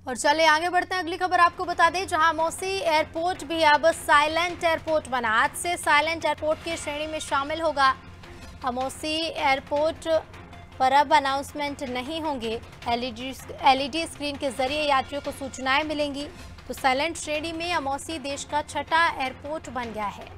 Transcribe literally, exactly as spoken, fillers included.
और चले आगे बढ़ते हैं, अगली खबर आपको बता दें, जहां अमौसी एयरपोर्ट भी अब साइलेंट एयरपोर्ट बना। आज से साइलेंट एयरपोर्ट की श्रेणी में शामिल होगा। अमौसी एयरपोर्ट पर अब अनाउंसमेंट नहीं होंगे। एलईडी एलईडी स्क्रीन के जरिए यात्रियों को सूचनाएं मिलेंगी। तो साइलेंट श्रेणी में अमौसी देश का छठा एयरपोर्ट बन गया है।